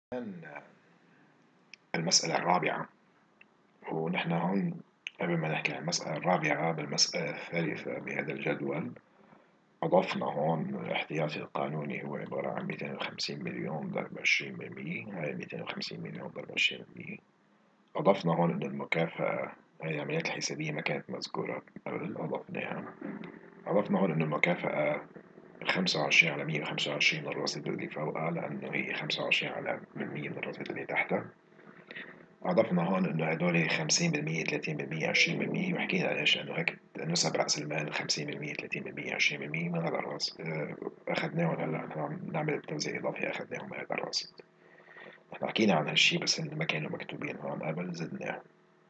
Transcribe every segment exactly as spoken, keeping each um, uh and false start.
الآن المسألة الرابعة. ونحن هون قبل ما نحكي عن المسألة الرابعة بالمسألة الثالثة بهذا الجدول أضفنا هون الاحتياطي القانوني هو عبارة عن مئتين وخمسين مليون ضرب عشرين بالمية. هاي مئتين وخمسين مليون ضرب عشرين بالمية. أضفنا هون إنه المكافأة، هاي العمليات الحسابية ما كانت مذكورة قبل، أضفناها. أضفنا هون إنه المكافأة خمسة وعشرين على مية وخمسة وعشرين من الرصيد اللي فوقها، لأنه هي خمسة وعشرين على مية من الرصيد اللي تحتها. أضفنا هون إنه هدول خمسين بالمية ثلاثين بالمية عشرين بالمية، وحكينا ليش، لأنه هيك نسب رأس المال خمسين بالمية ثلاثين بالمية عشرين بالمية من هذا الرأس. آه، أخذناهم هلا عم نعمل توزيع إضافي، أخذناهم من هذا الرأس. نحن حكينا عن هالشي بس إن ما كانوا مكتوبين هون قبل، زدناهم.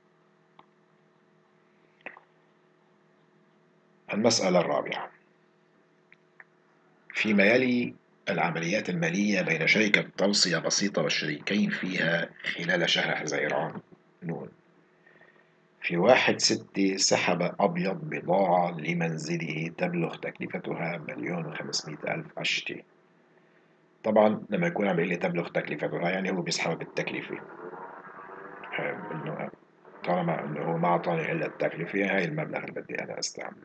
المسألة الرابعة: فيما يلي العمليات المالية بين شركة توصية بسيطة والشريكين فيها خلال شهر حزيران نون. في واحد ستة سحب أبيض بضاعة لمنزله تبلغ تكلفتها مليون وخمسمائة ألف أشتي. طبعا لما يكون عم يقول لي تبلغ تكلفتها يعني هو بيسحب بالتكلفة. آه، إنه طالما إنه هو ما أعطاني إلا التكلفة، هاي المبلغ اللي بدي أنا أستعمله.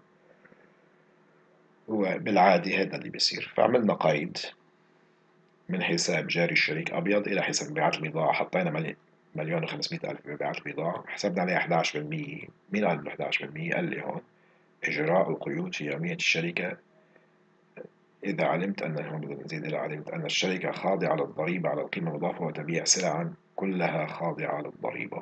هو بالعادة هذا اللي بيصير، فعملنا قيد من حساب جاري الشريك أبيض إلى حساب مبيعات البضاعة. حطينا ملي- مليون وخمسمائة ألف بمبيعات البضاعة، حسبنا عليه أحد عشر بالمية. مين قال إنه أحد عشر بالمية؟ قال لي هون إجراء القيود في يومية الشركة. إذا علمت أن هون بدنا نزيد إذا علمت أن الشركة خاضعة للضريبة على القيمة المضافة وتبيع سلعا كلها خاضعة للضريبة.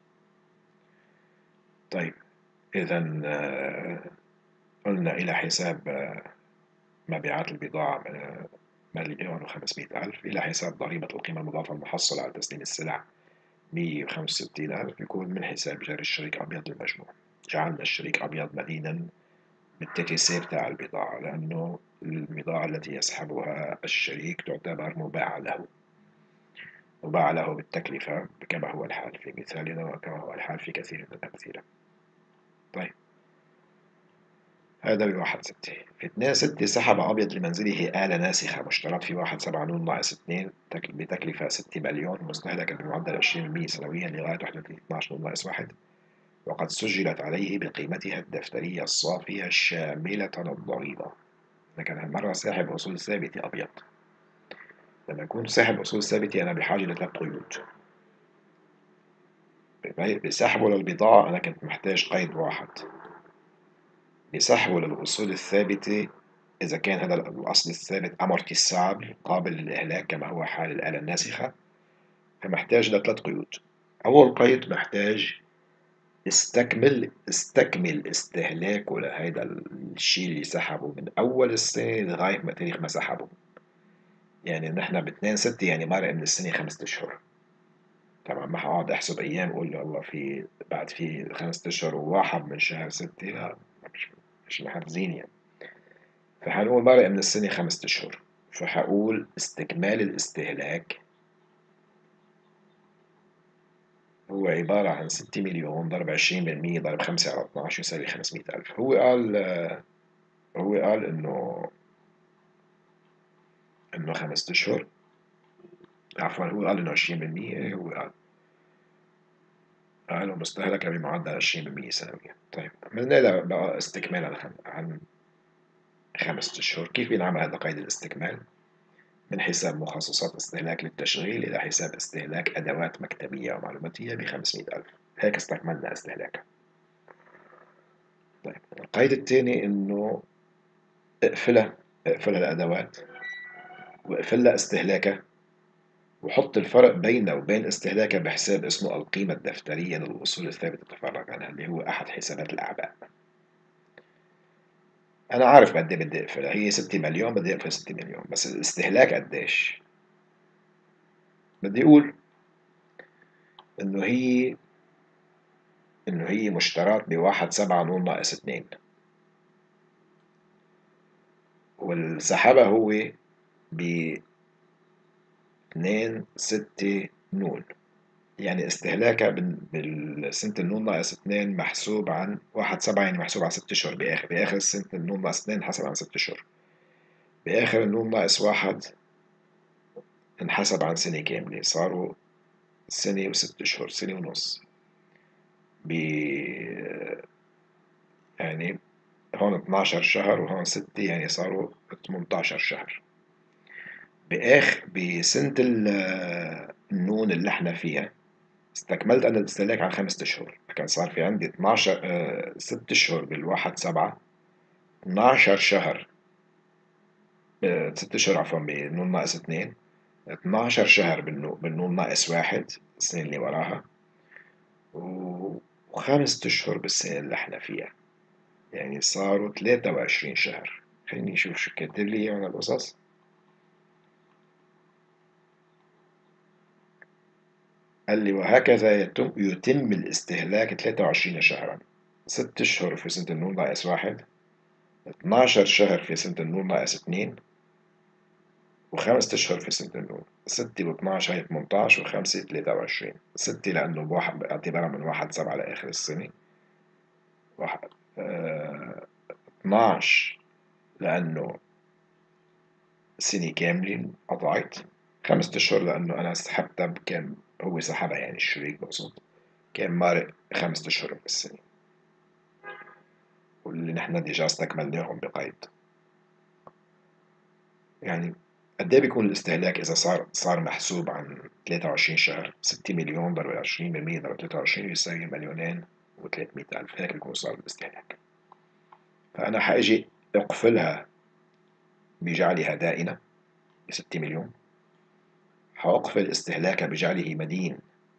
طيب إذا آه، قلنا إلى حساب آه، مبيعات البضاعة آه، مليون وخمسمائة ألف إلى حساب ضريبة القيمة المضافة المحصلة على تسليم السلع مية وخمسة وستين ألف، يكون من حساب جاري الشريك أبيض للمجموع. جعلنا الشريك أبيض مدينا بالتكسير تاع البضاعة، لأنه البضاعة التي يسحبها الشريك تعتبر مباعة له، وباع له بالتكلفة كما هو الحال في مثالنا وكما هو الحال في كثير من الأمثلة. طيب هذا بواحد ستة. في اثنين ستة سحب أبيض لمنزله آلة ناسخة مشترات في واحد سبعة نون ناقص اثنين بتكلفة ستة مليون مستهلكة بمعدل عشرين بالمية سنويا لغاية واحد وثلاثين اثناشر نون ناقص واحد، وقد سجلت عليه بقيمتها الدفترية الصافية شاملة الضريبة. لكن هالمرة ساحب أصول ثابتة أبيض. لما يكون ساحب أصول ثابتة أنا بحاجة لثلاث قيود. بسحبه للبضاعة أنا كنت محتاج قيد واحد، بسحبه للأصول الثابتة إذا كان هذا الأصل الثابت amortissable قابل للإهلاك كما هو حال الآلة الناسخة، فمحتاج لثلاث قيود. أول قيد محتاج استكمل استكمل استهلاكه لهذا الشيء اللي سحبه من أول السنة لغاية ما تاريخ ما سحبه. يعني نحن باثنين ستة يعني مرق من السنة خمسة أشهر. طبعا ما هقعد أحسب أيام وأقول والله في بعد في خمسة أشهر وواحد من شهر ستة، لا مش مش محفزين يعني. فحنقول مرق من السنة خمسة أشهر، فحقول استكمال الاستهلاك هو عبارة عن ستة مليون ضرب عشرين بالمية ضرب خمسة على اثناشر يساوي خمسمائة ألف. هو قال هو قال إنه إنه خمسة أشهر، عفوا هو قال إنه عشرين بالمية. هو قال قالوا مستهلكة بمعدل عشرين بالمية سنويا. طيب عملنا له بقى استكمال عن خم... عن خمسة أشهر. كيف بينعمل هذا قيد الاستكمال؟ من حساب مخصصات استهلاك للتشغيل إلى حساب استهلاك أدوات مكتبية ومعلوماتية بخمسمائة ألف. هيك استكملنا استهلاكها. طيب القيد الثاني إنه اقفلها اقفلها الأدوات واقفلها استهلاكها، وحط الفرق بينه وبين استهلاكها بحساب اسمه القيمة الدفترية للأصول الثابتة تتفرج عنها، اللي هو أحد حسابات الأعباء. أنا عارف قد إيه بدي أقفلها، هي ستة مليون بدي أقفل ستة مليون، بس الاستهلاك قديش؟ بدي أقول إنه هي إنه هي مشترات بواحد سبعة نون ناقص اثنين، والسحبها هو ب اثنين ستة نون. يعني استهلاكها بال- بالسنة النون ناقص اثنين محسوب عن واحد سبعة، يعني محسوب عن ست أشهر. بآخر بآخر السنة النون ناقص اثنين حسب عن ست أشهر. بآخر النون ناقص واحد انحسب عن سنة كاملة، صاروا سنة وست أشهر، سنة ونص. ب يعني هون اتناشر شهر وهون ستة، يعني صاروا تمنتاشر شهر. بآخر بسنة ال- النون اللي احنا فيها استكملت أنا الاستهلاك عن خمسة أشهر، كان صار في عندي اتناشر آه ست أشهر بالواحد سبعة، اتناشر شهر آه ست أشهر عفوا بالنون ناقص اتنين، اتناشر شهر بالنون, بالنون ناقص واحد السنة اللي وراها، و- وخمسة أشهر بالسنة اللي احنا فيها، يعني صاروا تلاتة وعشرين شهر. خليني أشوف شو كاتب لي هون القصص. قال لي وهكذا يتم, يتم الاستهلاك ثلاثة وعشرين شهرا، ست أشهر في سنة النون ناقص واحد، اتناشر شهر في سنة النون ناقص اتنين، وخمسة أشهر في سنة النون. ستة واتناشر هي تمنتاشر، وخمسة تلاتة وعشرين. ستة لأنه بواحد باعتبارها من واحد سبعة لآخر السنة، واحد اه اتناشر لأنه سنة كاملة قطعت، خمسة أشهر لأنه أنا سحبتها، كان هو سحبها يعني الشريك بقصد، كان مارق خمسة أشهر بالسنة، واللي نحن ديجا استكملناهم بقيد. يعني قد ايه بيكون الاستهلاك إذا صار صار محسوب عن ثلاثة وعشرين شهر؟ ستة مليون ضرب عشرين بالمية ضرب ثلاثة وعشرين يساوي مليونين و300 ألف، هيك بيكون صار الاستهلاك. فأنا حأجي أقفلها بجعلها دائنة ب ستة مليون، حأقفل استهلاكها بجعله مدين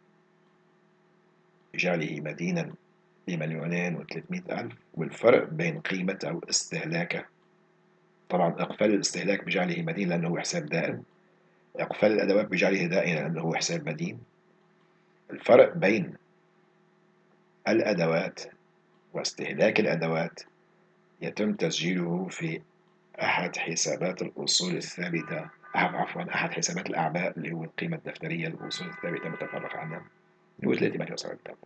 بجعله مدينا بمليونين وثلاثمائة ألف، والفرق بين قيمتها واستهلاكها، طبعا إقفال الاستهلاك بجعله مدين لأنه هو حساب دائم، إقفال الأدوات بجعله دائما لأنه هو حساب مدين. الفرق بين الأدوات واستهلاك الأدوات يتم تسجيله في أحد حسابات الأصول الثابتة، أحد عفوا أحد حسابات الأعباء اللي هو القيمة الدفترية للأصول الثابتة متفرغ عنها، اللي هو ثلاثة مليون صار الكتاب.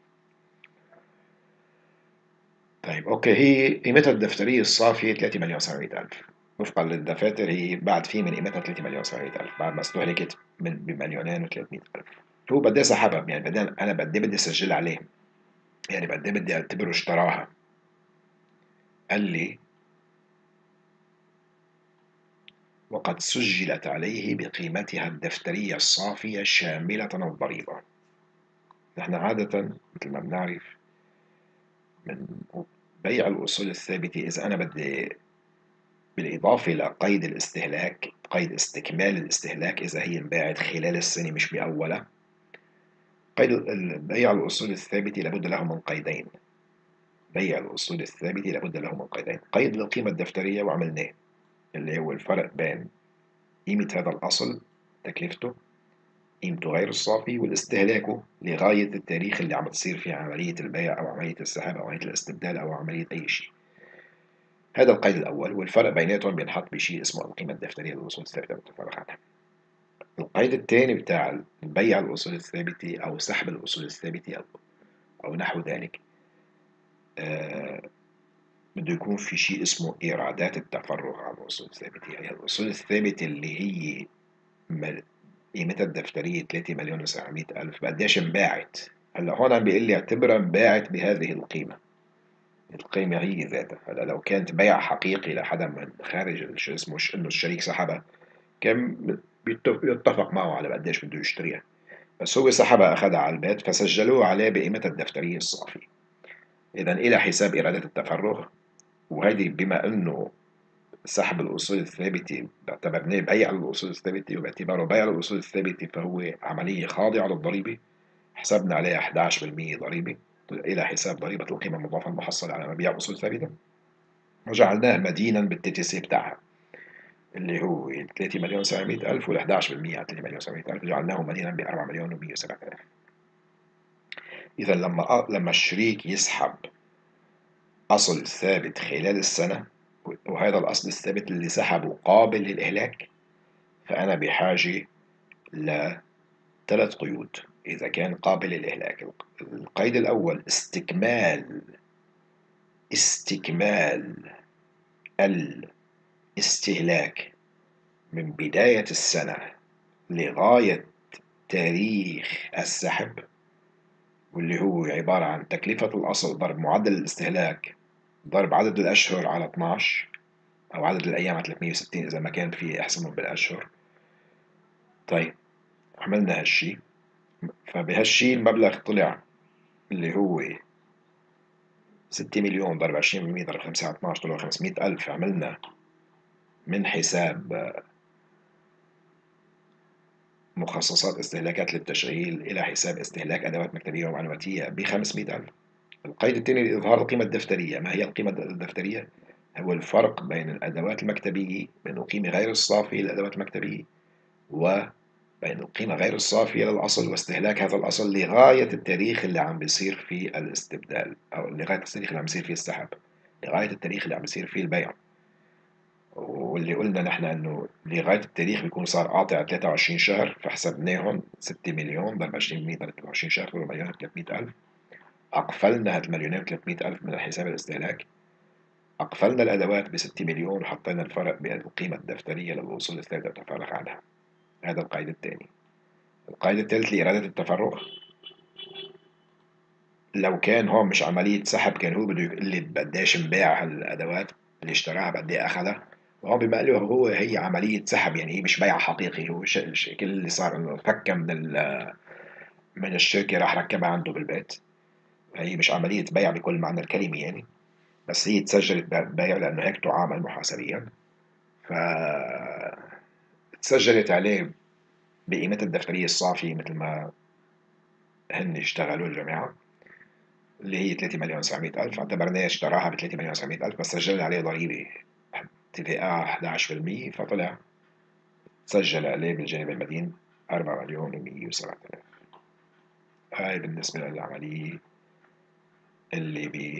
طيب أوكي، هي قيمتها الدفترية الصافية ثلاثة مليون وسبعمائة ألف، وفقا للدفاتر هي بعد في من قيمتها ثلاثة مليون وسبعمائة ألف بعد ما استهلكت من بمليونين و300 ألف. هو بدي أسحبها، يعني بدي أنا بدي بدي أسجل عليه، يعني بدي بدي أعتبره اشتراها. قال لي وقد سجلت عليه بقيمتها الدفترية الصافية شاملة الضريبة. نحن عادة مثل ما بنعرف من بيع الأصول الثابتة، إذا أنا بدي بالإضافة لقيد الاستهلاك، قيد استكمال الاستهلاك إذا هي انباعت خلال السنة مش بأولها، قيد بيع الأصول الثابتة لابد له من قيدين. بيع الأصول الثابتة لابد له من قيدين: قيد للقيمة الدفترية وعملناه، اللي هو الفرق بين قيمة هذا الأصل تكلفته قيمته غير الصافي والاستهلاكه لغاية التاريخ اللي عم تصير فيه عملية البيع أو عملية السحب أو عملية الاستبدال أو عملية أي شيء. هذا القيد الأول، والفرق بيناتهم بينحط بشيء اسمه القيمة الدفترية للأصول الثابتة المتفرغ عنها. القيد الثاني بتاع بيع الأصول الثابتة أو سحب الأصول الثابتة أو, أو نحو ذلك، آه بده يكون في شيء اسمه إيرادات التفرغ عن الأصول الثابتة. يعني الأصول الثابتة اللي هي قيمتها الدفترية ثلاثة مليون وسبعمائة ألف قديش انباعت؟ هلا هون عم بيقول لي اعتبرها انباعت بهذه القيمة، القيمة هي ذاتها. هلا لو كانت بيع حقيقي لحدا من خارج شو اسمه انه الشريك سحبها، كان بيتفق معه على قديش بده يشتريها، بس هو سحبها أخذها على البيت فسجلوه عليه بقيمتها الدفترية الصافية. إذا إلى حساب إيرادات التفرغ، وهيدي بما إنه سحب الأصول الثابتة باعتبرناه بيع الأصول الثابتة، وباعتباره بيع الأصول الثابتة فهو عملية خاضعة للضريبة، حسبنا عليها إحدى عشر بالمية ضريبة إلى حساب ضريبة القيمة المضافة المحصلة على مبيع أصول ثابتة، وجعلناه مدينا بالتي تي سي بتاعها اللي هو ثلاثة مليون وسبعمائة ألف، وال إحدى عشر بالمية على ثلاثة مليون وسبعمائة ألف جعلناه مدينا ب أربعة مليون ومائة وسبعة آلاف. إذا لما لما الشريك يسحب أصل ثابت خلال السنة، وهذا الأصل الثابت اللي سحبه قابل للإهلاك، فأنا بحاجة لثلاث قيود إذا كان قابل للإهلاك. القيد الأول استكمال استكمال الاستهلاك من بداية السنة لغاية تاريخ السحب، واللي هو عبارة عن تكلفة الأصل ضرب معدل الاستهلاك ضرب عدد الأشهر على اثناشر، أو عدد الأيام على ثلاثمية وستين إذا ما كان في أحسنهم بالأشهر. طيب عملنا هالشي، فبهالشي المبلغ طلع اللي هو ستة مليون ضرب عشرين بالمية ضرب خمسة على اثناشر طلعوا خمسمية ألف. عملنا من حساب مخصصات استهلاكات للتشغيل إلى حساب استهلاك أدوات مكتبية ومعلوماتية ب خمسمية ألف. القيد الثاني لإظهار القيمة الدفترية. ما هي القيمة الدفترية؟ هو الفرق بين الأدوات المكتبية، بين القيمة غير الصافية للأدوات المكتبية وبين القيمة غير الصافية للأصل واستهلاك هذا الأصل لغاية التاريخ اللي عم بيصير فيه الاستبدال، أو لغاية التاريخ اللي عم بيصير فيه السحب، لغاية التاريخ اللي عم بيصير فيه البيع. واللي قلنا نحن انه لغايه التاريخ بيكون صار قاطع ثلاثة وعشرين شهر، فحسبناهم ستة مليون ضرب عشرين بالمية ضرب ثلاثة وعشرين شهر طلعوا مليون وثلاثمية ألف. أقفلنا هاد المليونين وثلاثمية ألف من حساب الاستهلاك، أقفلنا الأدوات ب ستة مليون وحطينا الفرق بين القيمة الدفترية للوصول الثالثة والتفرغ عنها. هذا القيد الثاني. القيد الثالث لإرادة التفرغ. لو كان هون مش عملية سحب، كان هو بده يقول لي قديش انباع هالأدوات اللي اشتراها، بقد ايه أخذها. وهون بما له هو هي عملية سحب، يعني هي مش بيع حقيقي. هو ش- ش- كل اللي صار انه فكها من ال- من الشركة راح ركبها عنده بالبيت. هي مش عملية بيع بكل معنى الكلمة يعني، بس هي تسجلت بيع لأنه هيك تعامل محاسبيا. ف تسجلت عليه بقيمتها الدفترية الصافية مثل ما هن اشتغلوا الجماعة، اللي هي ثلاثة مليون وتسعمية ألف. اعتبرناه اشتراها ب ثلاثة مليون وتسعمية ألف، بس سجلنا عليه ضريبة تي في إيه إحدى عشر بالمية، فطلع سجل عليه بالجانب المدين أربعة مليون ومية وسبعة آلاف. هاي بالنسبة للعملية اللي ب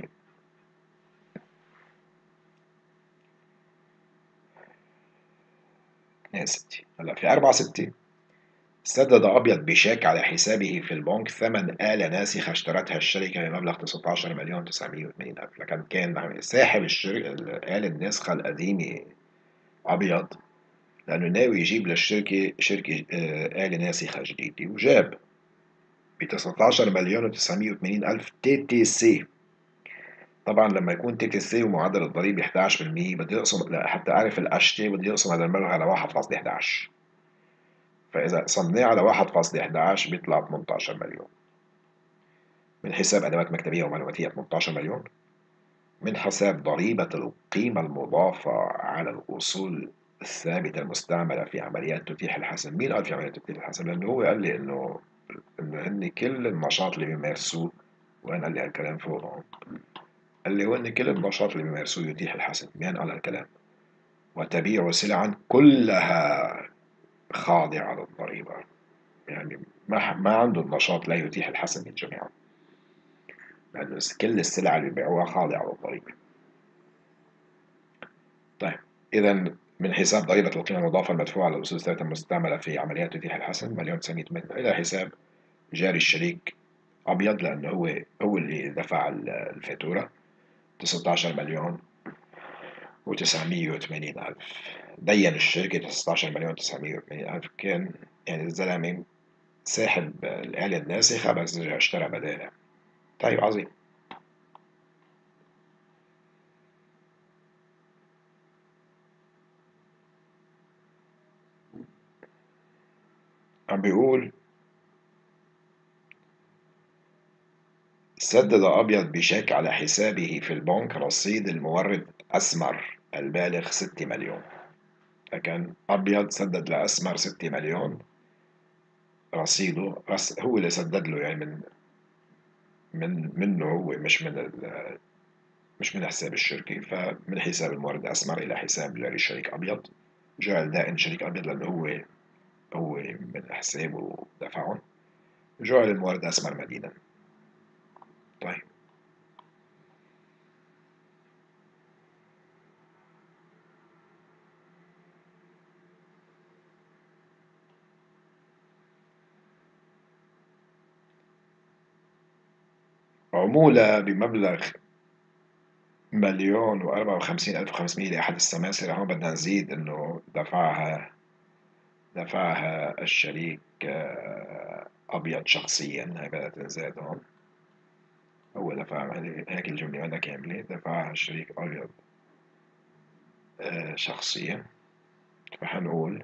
اثنين ستة. هلا في أربعة ستة، سدد أبيض بشيك على حسابه في البنك ثمن آلة ناسخة اشترتها الشركة بمبلغ تسعة عشر مليون وتسعمية وثمانين ألف. لكن كان ساحب الشركة الآلة الناسخة القديمة أبيض، لأنه ناوي يجيب للشركة شركة آه، آلة ناسخة جديدة، وجاب ب تسعة عشر مليون وتسعمية وثمانين ألف تي تي سي. طبعا لما يكون تي تي سي ومعدل الضريبة إحدى عشر بالمية، بده يقسم، لا، حتى أعرف القشطة بده يقسم هذا المبلغ على واحد فاصلة إحدى عشر. فإذا قسمناه على واحد فاصلة إحدى عشر بيطلع ثمانية عشر مليون. من حساب أدوات مكتبية ومعلوماتية ثمانية عشر مليون. من حساب ضريبة القيمة المضافة على الأصول الثابتة المستعملة في عمليات تتيح الحسم. مين قال في عمليات تتيح الحسم؟ لأنه هو قال لي إنه إنه هن كل النشاط اللي بيمارسوه. وين قال لي هالكلام فوق هون؟ قال لي هو إن كل النشاط اللي بيمارسوه يتيح الحسم. مين قال هالكلام؟ وتبيع سلعا كلها خاضعة للضريبة. يعني ما ما عنده النشاط لا يتيح الحسم من جميعا، لأنه كل السلع اللي بيبيعوها خاضعة للضريبة. طيب، إذا من حساب ضريبة القيمة المضافة المدفوعة على الأصول الثابتة المستعملة في عمليات تتيح الحسم مليون تسعمية إلى حساب جاري الشريك أبيض، لأنه هو هو اللي دفع الفاتورة تسعة عشر مليون وتسعمية وثمانين ألف. دين الشركة تسعة عشر مليون وتسعمية وثمانين ألف. كان يعني الزلمة ساحب الآلة الناسخة بس رجع اشترى بدالها. طيب عظيم. عم بيقول سدد أبيض بشيك على حسابه في البنك رصيد المورد أسمر البالغ ستة مليون. فكان أبيض سدد لأسمر ستة مليون رصيده، بس هو اللي سدد له يعني من من منه هو، مش من ال- مش من حساب الشركة. فمن حساب المورد أسمر إلى حساب جاري الشريك أبيض. جعل دائن شريك أبيض لأنه هو هو من حسابه دفعهم. جعل المورد أسمر مدينا. طيب، عمولة بمبلغ مليون وأربعة وخمسين ألف وخمسمية لأحد السماسرة. هون بدنا نزيد إنه دفعها دفعها الشريك آه، أبيض شخصيا. هاي بدها تنزاد هون. هو دفع هيك الجملة بدها كاملة. دفعها الشريك أبيض آه، شخصيا. فحنقول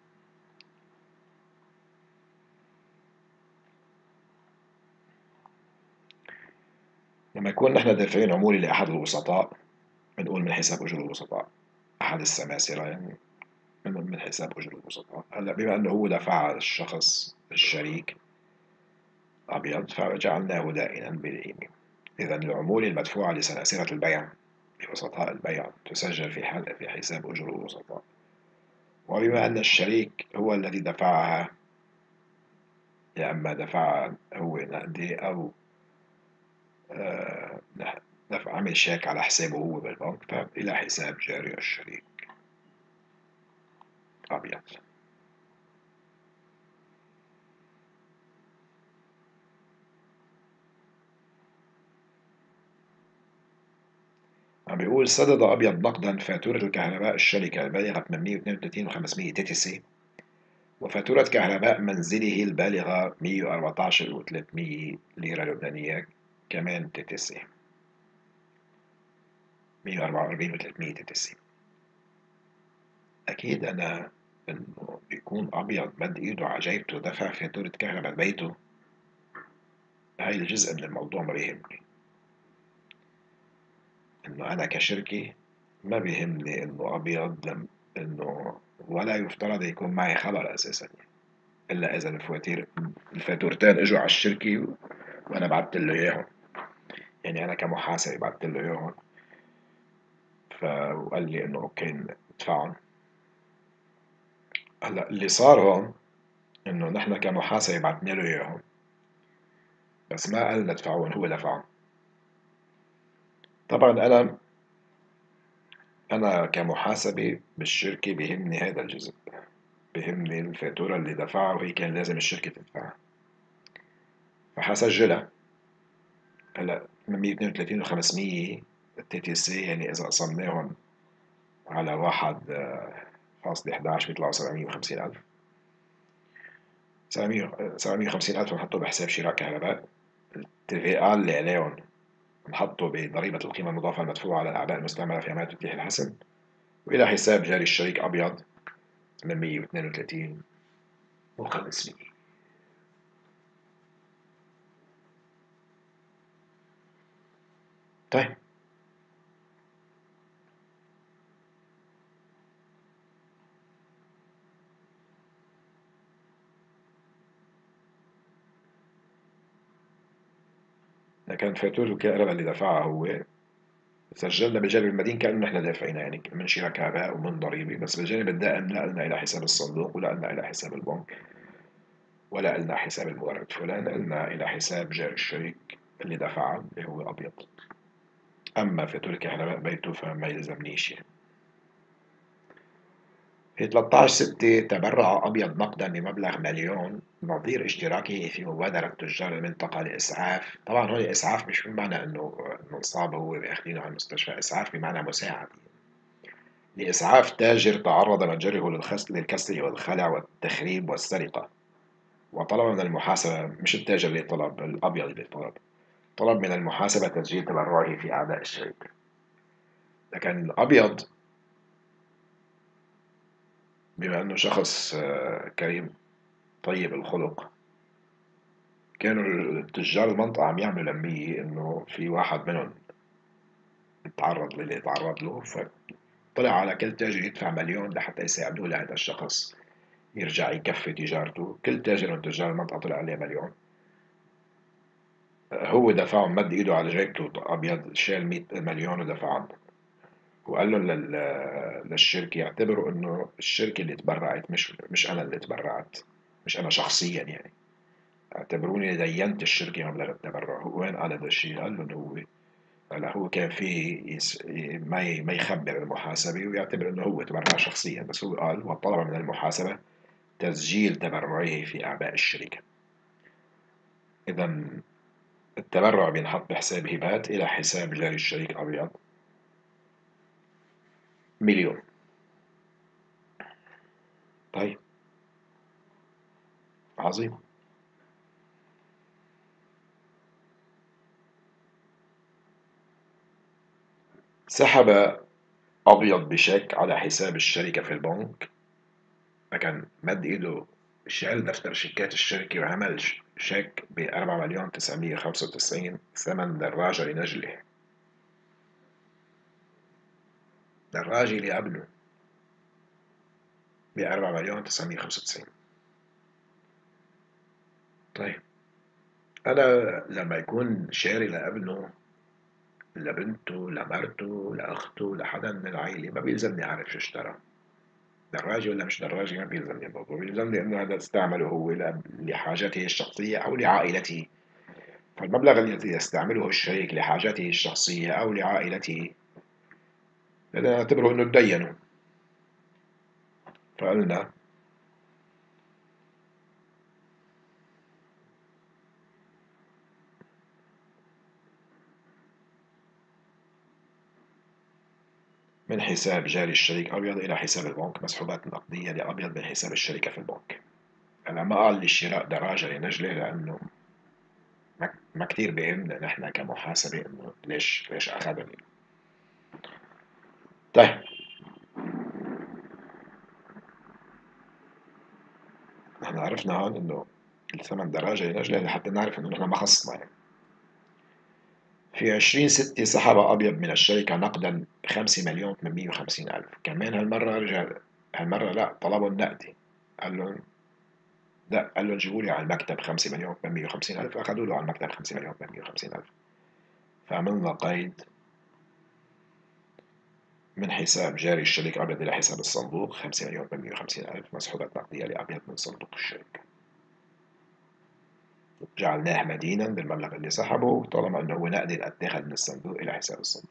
لما يكون نحن دافعين عمولة لأحد الوسطاء، بنقول من حساب أجور الوسطاء، أحد السماسرة يعني، من من حساب أجور الوسطاء. هلا بما أنه هو دفع الشخص الشريك أبيض فجعلناه دائما بالقيمة. إذا العمولة المدفوعة لسلاسلة البيع لوسطاء البيع تسجل في حال في حساب أجور الوسطاء. وبما أن الشريك هو الذي دفعها، يا أما دفعها هو نقدي أو آه، دفع عمل شيك على حسابه هو بالبنك، فإلى حساب جاري الشريك أبيض. عم بيقول سدد أبيض نقدا فاتورة الكهرباء الشركة البالغة ثمانمئة واثنين وثلاثين وخمسمئة تي تي سي، وفاتورة كهرباء منزله البالغة مئة وأربعة عشر وثلاثمئة ليرة لبنانية كمان تي تي سي، مئة وأربعة وأربعين وثلاثمئة تي تي سي. أكيد أنا إنه بيكون أبيض مد إيده على جيبته دفع فاتورة كهرباء بيته، هاي الجزء من الموضوع ما بيهمني. إنه أنا كشركة ما بيهمني إنه أبيض، لم إنه ولا يفترض يكون معي خبر أساسا، إلا إذا الفواتير الفاتورتين إجوا على الشركة وأنا بعت له إياهم. يعني أنا كمحاسب بعت له إياهم، فقال لي إنه أوكي ادفعهم. هلا اللي صار هون إنه نحن كمحاسبة بعتنا له إياهم، بس ما قال ندفعهم، هو دفعهم. طبعا أنا أنا كمحاسبة بالشركة بيهمني هذا الجزء، بيهمني الفاتورة اللي دفعها وهي كان لازم الشركة تدفعها، فحسجلها. هلا ثمانمئة واثنين وثلاثين وخمسمئة التي تي سي، يعني إذا قسمناهم على واحد آه، فاصلة إحدى عشر بيطلعوا سبعمئة وخمسين ألف. سبعمئة وخمسين ألف بنحطه بحساب شراء كهرباء. التي في آر اللي عليهم بنحطه بضريبة القيمة المضافة المدفوعة على الأعباء المستعملة في عمليات تتيح الحسم، وإلى حساب جاري الشريك أبيض ثمانمئة واثنين وثلاثين وخمسمئة. طيب ده كان فاتورة الكهرباء اللي دفعها هو، سجلنا بجانب المدين كأنه نحن دافعينها، يعني من شراء كهرباء ومن ضريبة، بس بالجانب الدائم لا قلنا إلى حساب الصندوق ولا قلنا إلى حساب البنك ولا قلنا حساب المورد فلان، قلنا إلى حساب جاري الشريك اللي دفعها اللي هو أبيض. أما فاتورة كهرباء بيته فما يلزمنيش يعني. في ثلاثة عشر ستة تبرع أبيض نقدا بمبلغ مليون نظير اشتراكه في مبادرة تجار المنطقة لإسعاف. طبعا هون إسعاف مش بمعنى إنه إنه إصابة هو بياخدينه على المستشفى، إسعاف بمعنى مساعدة، لإسعاف تاجر تعرض متجره للخس- للكسر والخلع والتخريب والسرقة، وطلب من المحاسبة، مش التاجر اللي طلب، الأبيض اللي طلب، طلب من المحاسبة تسجيل تبرعه في أعداء الشركة. لكن الأبيض بما أنه شخص آه، كريم طيب الخلق، كانوا تجار المنطقة عم يعملوا لمية إنه في واحد منهم تعرض للي تعرض له، فطلع على كل تاجر يدفع مليون لحتى يساعدوه لهذا الشخص يرجع يكفي تجارته. كل تاجر من تجار المنطقة طلع عليه مليون. هو دفعهم، مد ايده على جيبته ابيض شال مئة مليون ودفعهم، وقال لهم لل- للشركة يعتبروا انه الشركة اللي تبرعت، مش مش انا اللي تبرعت، مش انا شخصيا يعني، اعتبروني دينت الشركة مبلغ التبرع. هو وين قال هذا الشيء؟ قال لهم هو هلا هو كان في يس... ما ي... ما يخبر المحاسبة ويعتبر انه هو تبرع شخصيا، بس هو قال وطلب من المحاسبة تسجيل تبرعه في اعباء الشركة. اذا التبرع بينحط بحساب هبات الى حساب جاري الشريك ابيض مليون. طيب عظيم. سحب أبيض بشيك على حساب الشركة في البنك، فكان مد إيده شال دفتر شيكات الشركة وعمل ش- شيك بأربعة مليون تسعمية خمسة وتسعين ثمن دراجة لنجلة. دراجة اللي قبله بأربعة مليون تسعمية خمسة وتسعين. طيب، أنا لما يكون شاري لابنه، لبنته، لمرته، لأخته، لحدا من العائلة، ما بيلزمني أعرف شو اشترى، دراجة ولا مش دراجة، ما بيلزمني الموضوع، بيلزمني إنه هذا استعمله هو ل- لحاجته الشخصية أو لعائلته. فالمبلغ الذي يستعمله الشريك لحاجته الشخصية أو لعائلته هذا نعتبره إنه تدينه. فقلنا من حساب جاري الشريك أبيض إلى حساب البنك مسحوبات نقدية لأبيض من حساب الشركة في البنك. أنا ما قال لي شراء دراجة لنجلة لأنه ما ما كتير بيهمنا نحن كمحاسبة إنه ليش ليش أخذني. طيب، نحن عرفنا هون إنه الثمن دراجة لنجلة لحتى نعرف إنه نحن ما خصنا يعني. في عشرين ستة سحب أبيض من الشركة نقدا خمسة مليون ثمانمية وخمسين ألف، كمان هالمرة رجع، هالمرة لا طلبوا النقدي. قال لهم لا، قال لهم جيبوا لي على المكتب خمسة مليون ثمانمية وخمسين ألف، أخذوا له على المكتب خمسة مليون ثمانمية وخمسين ألف. فعملنا قيد من حساب جاري الشريك أبيض إلى حساب الصندوق خمسة مليون ثمانمية وخمسين ألف مسحوبات نقدية لأبيض من صندوق الشركة. جعلناه مدينا بالمبلغ اللي سحبه طالما أنه هو نقدي اتاخذ من الصندوق إلى حساب الصندوق.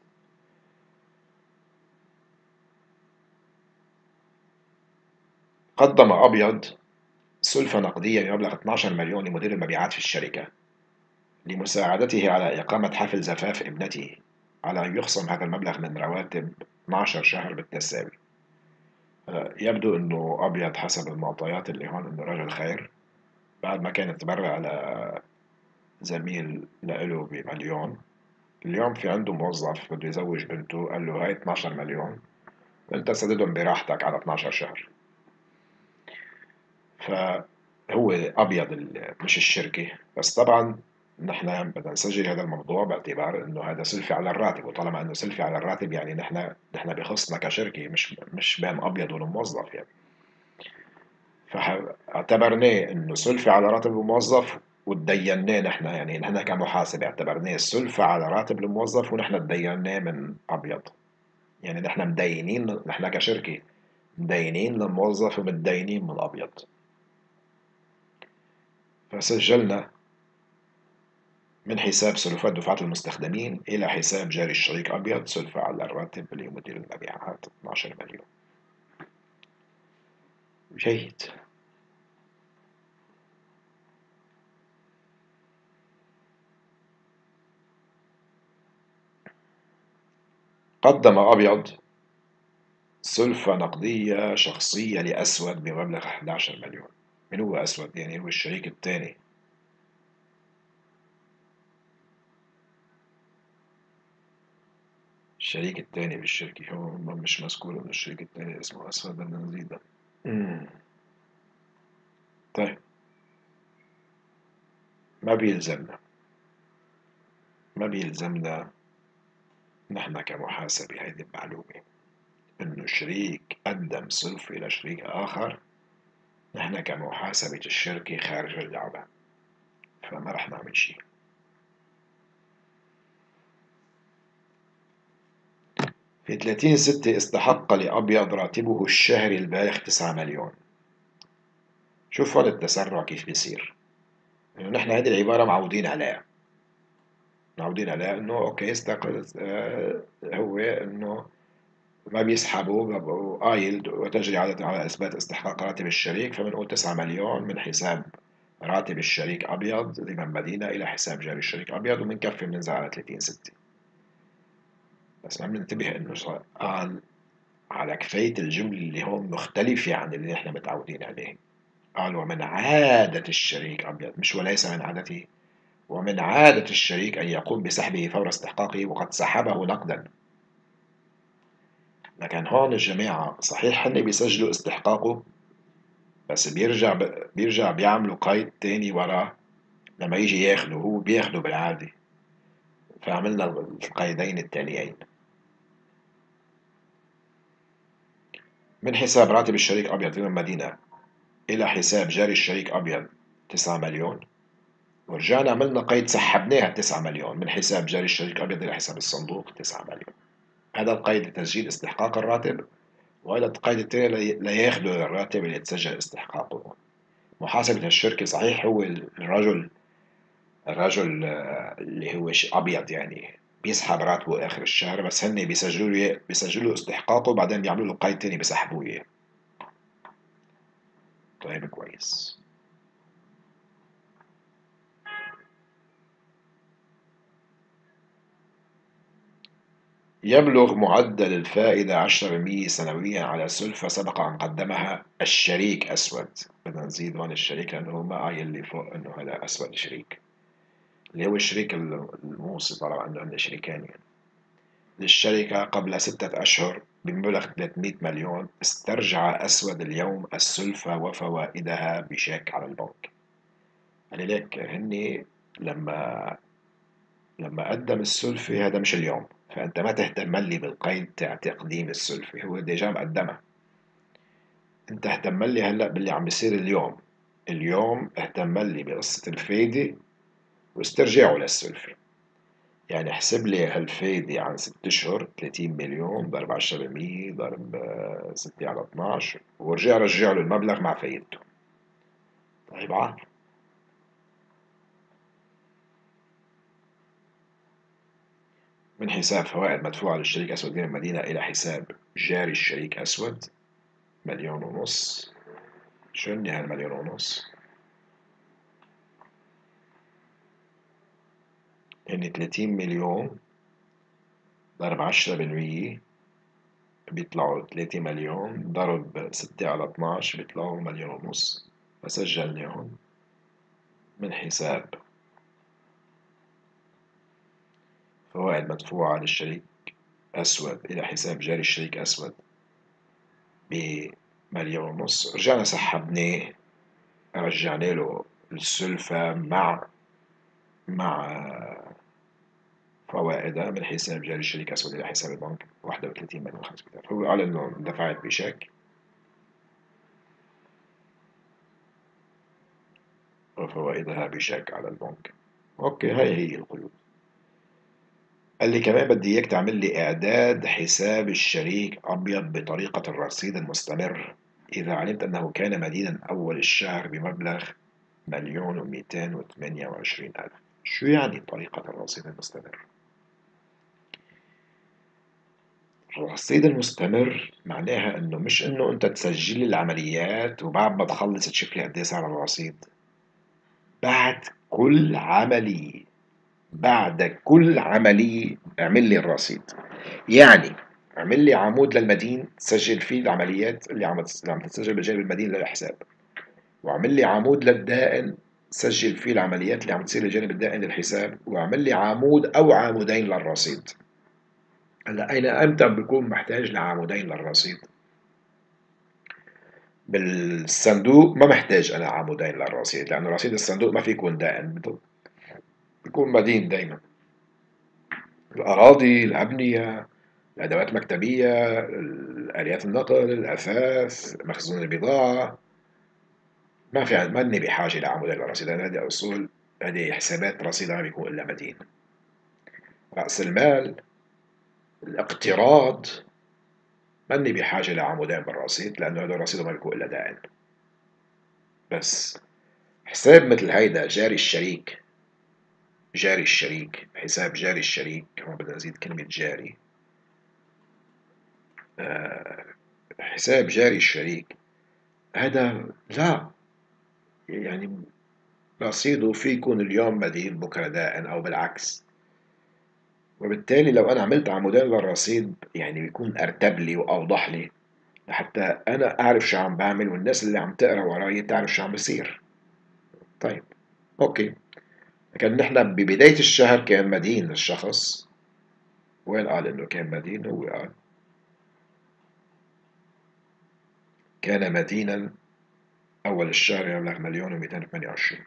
قدم أبيض سلفة نقدية بمبلغ اثني عشر مليون لمدير المبيعات في الشركة لمساعدته على إقامة حفل زفاف ابنته، على أن يخصم هذا المبلغ من رواتب اثنا عشر شهر بالتساوي. يبدو أنه أبيض حسب المعطيات اللي هون أنه رجل خير، بعد ما كان تبرع على زميل له بمليون. اليوم في عنده موظف بده يزوج بنته، قال له هاي اثنا عشر مليون أنت سددهم براحتك على اثنا عشر شهر. فهو أبيض ال- مش الشركة، بس طبعا نحن بدنا نسجل هذا الموضوع باعتبار انه هذا سلفي على الراتب، وطالما انه سلفي على الراتب يعني نحن نحن بخصنا كشركة، مش مش بين ابيض والموظف يعني. فاعتبرناه انه سلفي على راتب الموظف وتديناه نحن، يعني نحن كمحاسبة اعتبرناه سلفة على راتب الموظف ونحن تديناه من ابيض. يعني نحن مدينين، نحن كشركة مدينين للموظف ومتدينين من الابيض. فسجلنا من حساب سلفات دفعات المستخدمين إلى حساب جاري الشريك أبيض سلفة على الراتب لمدير المبيعات اثنا عشر مليون. جيد. قدم أبيض سلفة نقدية شخصية لأسود بمبلغ احد عشر مليون. من هو أسود؟ يعني هو الشريك الثاني. الشريك الثاني بالشركة هو مش مذكور إنه الشريك الثاني اسمه أسود، بدنا نزيده. أمم. طيب، ما بيلزمنا ما بيلزمنا نحن كمحاسبة هيدي المعلومة إنه شريك قدم سلفة إلى شريك آخر، نحن كمحاسبة الشركة خارج اللعبة، فما رح نعمل شي. في ثلاثين ستة استحق لأبيض راتبه الشهري البالغ تسعة مليون. شوف هون التسرع كيف بيصير، إنه نحن هذه العبارة معودين عليها، معودين عليها إنه أوكي استقل آه هو إنه ما بيسحبوا بيبقوا قايل وتجري عادة على إثبات استحقاق راتب الشريك، فبنقول تسعة مليون من حساب راتب الشريك أبيض لمن مدينة إلى حساب جاري الشريك أبيض، ومنكفي بننزل على ثلاثين ستة. بس عم ننتبه إنه قال على كفاية الجملة اللي هون مختلفة عن اللي احنا متعودين عليه. قال ومن عادة الشريك أبيض، مش وليس من عادته، ومن عادة الشريك أن يقوم بسحبه فور استحقاقه وقد سحبه نقدا. لكن هون الجماعة صحيح هن بيسجلوا استحقاقه، بس بيرجع ب... بيرجع بيعملوا قيد تاني وراه لما يجي ياخده، هو بياخده بالعادة. فعملنا القيدين التاليين: من حساب راتب الشريك أبيض في المدينة إلى حساب جاري الشريك أبيض تسعة مليون، ورجعنا عملنا قيد سحبناها تسعة مليون من حساب جاري الشريك أبيض إلى حساب الصندوق تسعة مليون. هذا القيد لتسجيل استحقاق الراتب، وهذا القيد التاني لي- لياخذوا الراتب اللي يتسجل استحقاقه. محاسبة الشركة صحيح هو الرجل الرجل آه، اللي هو ش- أبيض يعني بيسحب راتبه آخر الشهر، بس هن بيسجلوا له بيسجلوا استحقاقه وبعدين بيعملوا له قيد تاني بيسحبوه إياه. طيب كويس. يبلغ معدل الفائدة عشرة بالمئة سنويا على سلفة سبق أن قدمها الشريك أسود. بدنا نزيد هون الشريك لأنه ما قايل اللي فوق إنه هذا أسود شريك، اللي هو الشريك الموصي طالما عنده عنده شريكين يعني. للشركة قبل ستة أشهر بمبلغ ثلاثمئة مليون، استرجع أسود اليوم السلفة وفوائدها بشيك على البنك. يعني ليك هني لما لما قدم السلفة هذا مش اليوم، فأنت ما تهتم لي بالقيد تاع تقديم السلفة، هو ديجا مقدمها. أنت اهتم لي هلأ باللي عم بيصير اليوم. اليوم اهتم لي بقصة الفايدة واسترجاعه للسلفة. يعني احسب لي هالفايدة عن ست أشهر ثلاثين مليون ضرب عشرة بالمئة ضرب آه، ستة على اثناشر، ورجع رجع له المبلغ مع فايدته. طيب عاد من حساب فوائد مدفوعة للشريك أسود بين المدينة إلى حساب جاري الشريك أسود مليون ونص. شو إني هالمليون ونص؟ يعني ثلاثين مليون ضرب عشرة بالمية بيطلعوا ثلاثة مليون، ضرب ستة على اثناشر بيطلعوا مليون ونص. فسجلناهم من حساب فوائد مدفوعة للشريك أسود إلى حساب جاري الشريك أسود بمليون ونص. رجعنا سحبناه، رجعنا له السلفة مع مع فوائدها من حساب جاري الشريك أسود إلى حساب البنك واحد وثلاثين مليون وخمسمئة ألف. هو قال إنه دفعت بشيك وفوائدها بشيك على البنك. أوكي، هاي هي القيود. قال لي كمان بدي إياك تعمل لي إعداد حساب الشريك أبيض بطريقة الرصيد المستمر إذا علمت أنه كان مدينا أول الشهر بمبلغ مليون ومئتين وثمانية وعشرين ألف. شو يعني طريقة الرصيد المستمر؟ الرصيد المستمر معناها إنه مش إنه أنت تسجل لي العمليات وبعد ما تخلص تشوف لي قد إيه صار على الرصيد. بعد كل عملية بعد كل عملية اعمل لي الرصيد. يعني اعمل لي عمود للمدين تسجل فيه العمليات اللي عم اللي عم تتسجل بالجانب المدين للحساب، واعمل لي عمود للدائن سجل فيه العمليات اللي عم تصير للجانب الدائن للحساب، واعمل لي عمود او عمودين للرصيد. هلا اين امتى بكون محتاج لعمودين للرصيد؟ بالصندوق ما محتاج انا عمودين للرصيد، لانه رصيد الصندوق ما في يكون دائن، بيكون مدين دائما. الاراضي، الابنيه، الادوات المكتبيه، اليات النقل، الاثاث، مخزون البضاعه، ما في ماني بحاجه لعمودين للرصيد، لان هذه اصول، هذه حسابات رصيدها ما بيكون الا مدين. راس المال، الاقتراض، ماني بحاجه لعمودين بالرصيد لانه هذا الرصيد ما بيكون الا دائن. بس حساب مثل هيدا جاري الشريك، جاري الشريك حساب جاري الشريك، كمان بدنا نزيد كلمة جاري. آه حساب جاري الشريك هذا لا، يعني رصيده في يكون اليوم مدين بكرة دائن أو بالعكس. وبالتالي لو أنا عملت عمودين للرصيد يعني بيكون أرتب لي وأوضح لي. لحتى أنا أعرف شو عم بعمل والناس اللي عم تقرا وراي تعرف شو عم بصير. طيب، أوكي. لكن نحن ببداية الشهر كان مدين للشخص. وين قال إنه كان مدين؟ هو قال كان مدينا أول الشهر يبلغ مليون ومئتين وثمانية وعشرين.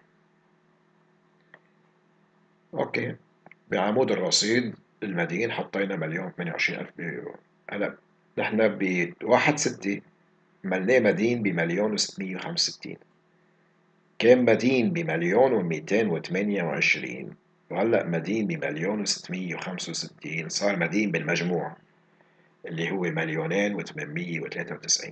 أوكي. بعمود الرصيد المدين حطينا مليون ثمانية وعشرين ألف يورو. هلا نحن ب واحد ستة ملناه مدين بمليون وستمية وخمسة وستين، كان مدين بمليون ومئتين وثمانية وعشرين، وهلأ مدين بمليون وستمية وخمسة وستين، صار مدين بالمجموع اللي هو مليونين وثمانمية وثلاثة وتسعين.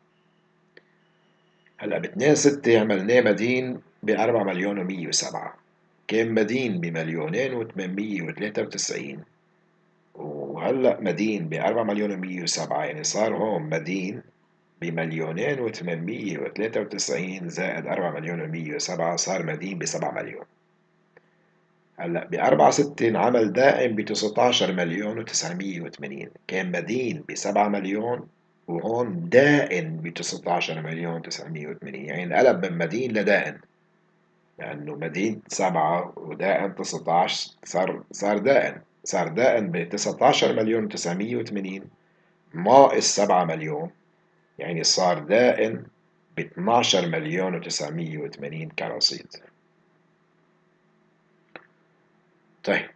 هلأ باثنين ستة عملناه مدين بأربعة مليون ومية وسبعة، كان مدين بمليونين وثمانمية وثلاثة وتسعين، وهلأ مدين بأربعة مليون ومية وسبعة، يعني صار هون مدين بمليونين وثمانمية وثلاثة وتسعين زائد أربعة مليون ومية وسبعة، صار مدين بسبعة مليون. هلا بأربعة ستة انعمل دائم بتسعتاشر مليون وتسعمية وثمانين، كان مدين بسبعة مليون وهون دائن بتسعتاشر مليون تسعمية وثمانين، يعني انقلب من مدين لدائن، لأنه مدين سبعة ودائن تسعتاشر، صار صار دائن صار دائن ب تسعتاشر مليون تسعمية وثمانين ناقص سبعة مليون، يعني صار دائن ب اثناشر مليون وتسعمية وثمانين كرصيد. طيب،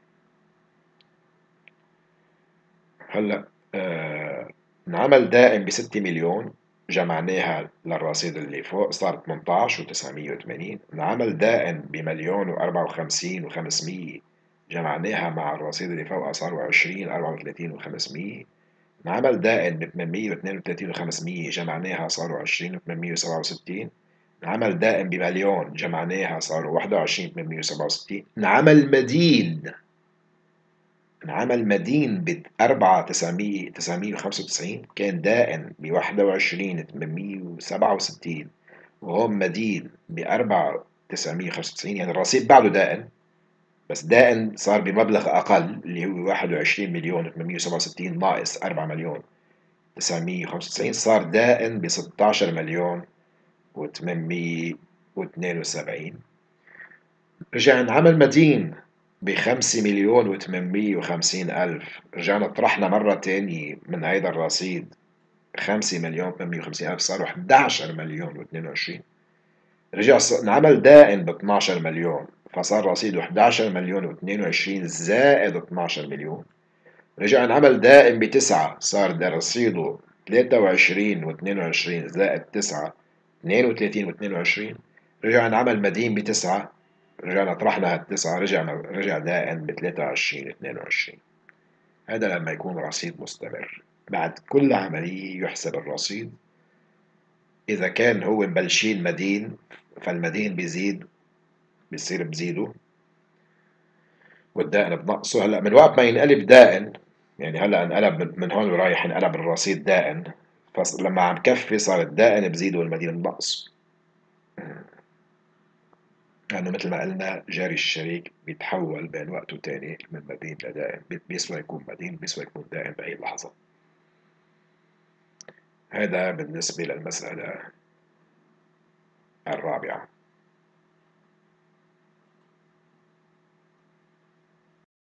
هلا آه انعمل دائم ب ستة مليون، جمعناها للرصيد اللي فوق صار ثمنتاشر وتسعمية وثمانين، انعمل دائم بمليون وأربعة وخمسين وخمسمية، جمعناها مع الرصيد اللي فوقها صاروا عشرين أربعة وثلاثين وخمسمية، انعمل دائم ب ثمانمية واثنين وثلاثين وخمسمية، جمعناها صاروا عشرين وثمانمية وسبعة وستين، انعمل دائم بمليون جمعناها صاروا واحد وعشرين ثمانمية وسبعة وستين، انعمل مدين انعمل مدين ب أربعة تسعمية تسعمية وخمسة وتسعين، كان دائن ب واحد وعشرين ثمانمية وسبعة وستين، وهون مدين ب أربعة تسعمية وخمسة وتسعين، يعني الرصيد بعده دائن بس دائن صار بمبلغ أقل اللي هو واحد وعشرين مليون ثمانمية وسبعة وستين ناقص أربعة مليون تسعمية وخمسة وتسعين، صار دائن ب ستاشر مليون وثمانمية واثنين وسبعين. رجع انعمل مدين بخمسة مليون وثمانمية وخمسين ألف، رجعنا طرحنا مرة تانية من هيدا الرصيد خمسة مليون ثمانمية وخمسين ألف، صاروا احداشر مليون واثنين وعشرين. رجع ص- انعمل دائن ب اثناشر مليون، فصار رصيده احداشر مليون واثنين وعشرين زائد اثناشر مليون. رجع انعمل دائن بتسعة، صار ده رصيده ثلاثة وعشرين واثنين وعشرين زائد تسعة اثنين وثلاثين واثنين وعشرين. رجع انعمل مدين بتسعة، رجعنا طرحنا هالتسعة، رجع رجع دائن ب ثلاثة وعشرين اثنين وعشرين. هذا لما يكون رصيد مستمر، بعد كل عملية يحسب الرصيد. إذا كان هو مبلشين مدين فالمدين بيزيد، بيصير بزيده والدائن بنقصه. هلا من وقت ما ينقلب دائن، يعني هلا انقلب من من هون ورايح انقلب الرصيد دائن، فلما عم كفي صار الدائن بزيد والمدين بنقص، لأنه مثل ما قلنا جاري الشريك بيتحول بين وقت وتاني من مدين لدائن، بيسوى يكون مدين بيسوى يكون دائن بأي لحظة. هذا بالنسبة للمسألة الرابعة.